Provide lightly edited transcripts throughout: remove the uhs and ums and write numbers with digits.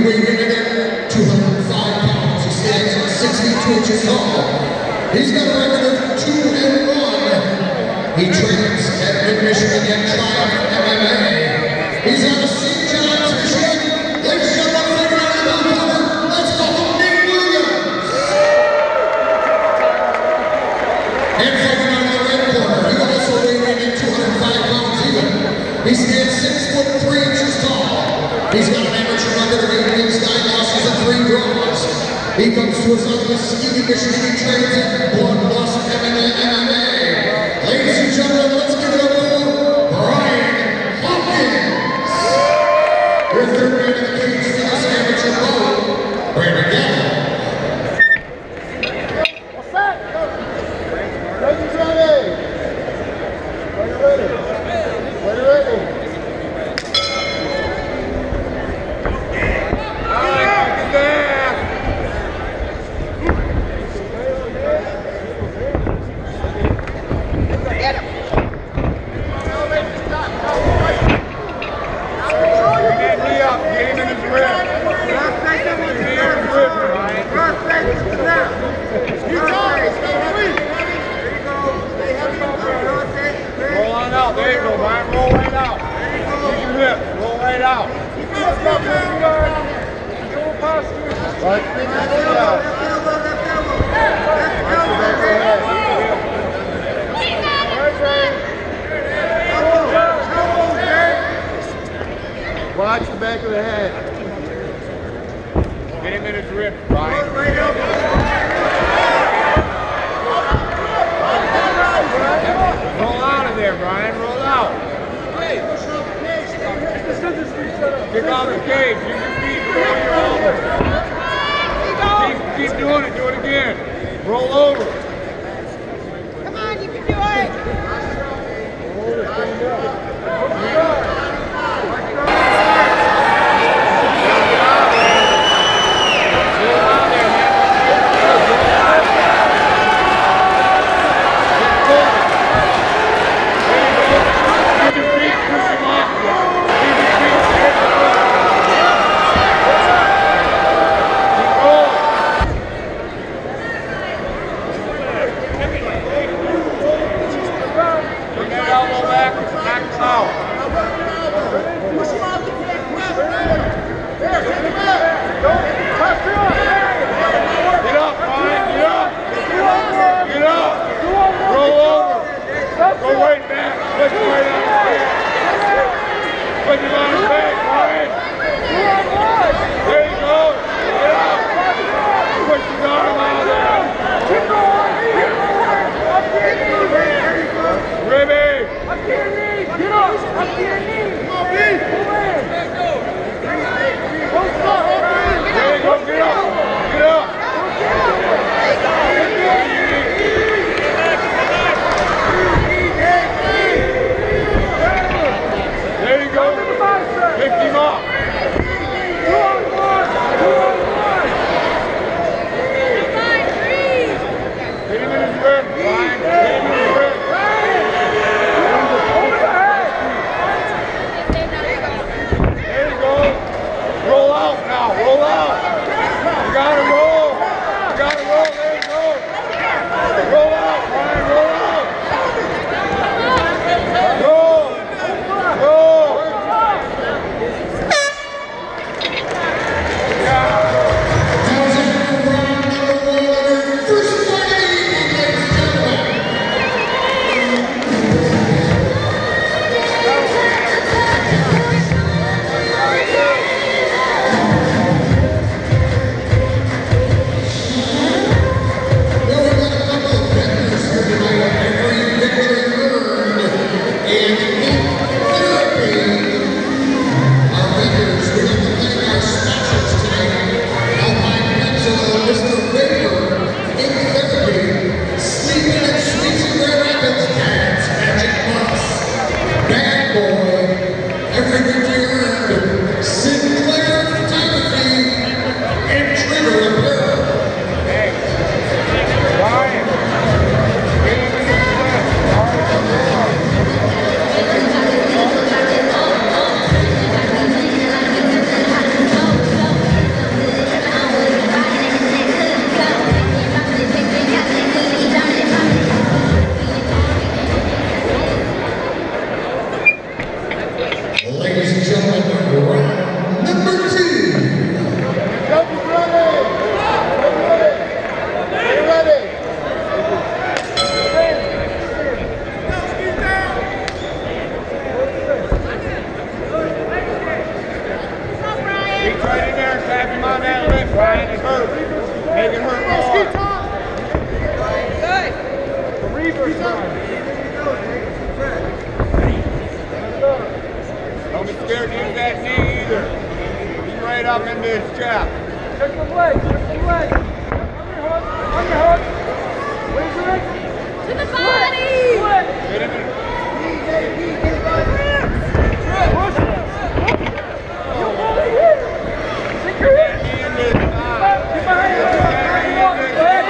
weighed in at 205 pounds. He stands 62 inches tall. He's got a record of 2-1. He trains at Mid-Michigan and Triumph MMA. He's out of St. John's, Michigan. Ladies and gentlemen, figure out the opponent. Let's welcome Nate Williams. And fighting out of the red corner, he also weighed in at 205 pounds even. He stands 6'3" tall. He's got an amateur record of 8 wins, 9 losses, and 3 draws. He comes to us out of Muskegon, Michigan. He trains at Bloodlust MMA. Ladies and gentlemen, let's give it up for Brian Hopkins. Your third man in the cage for this amateur bout, Brandon Gallo. What's that? Ready, ready. Ready, ready. There you go, Brian. Roll right out. Keep your hip. Roll right out. Let's go, control posture. Watch the back of the head. Get him in his rib, Brian. Roll out of there, Brian. Roll out. Kick off the cage. Use your feet. Roll your elbows. Keep doing it. Do it again. Roll over. Come on, you can do it. Hold it, stand up. right up into his jab. Check the leg, check the leg. Underhook. Raise your leg. To the body! Hit him in. Push it. You hold it here. Stick your hip. Get into his thigh. Get behind him. Go ahead.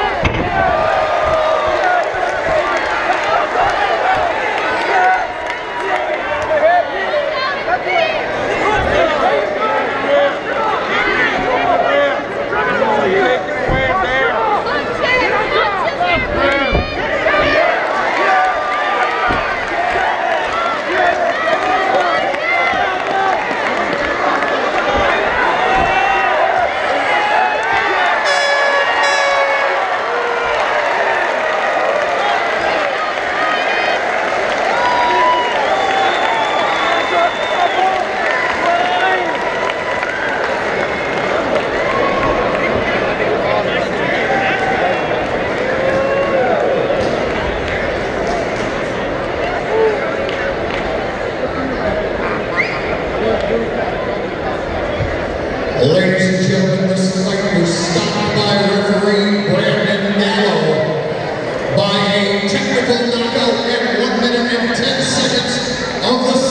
Ladies and gentlemen, this fight was stopped by referee Brandon Gallo by a technical knockout at 1 minute and 10 seconds of the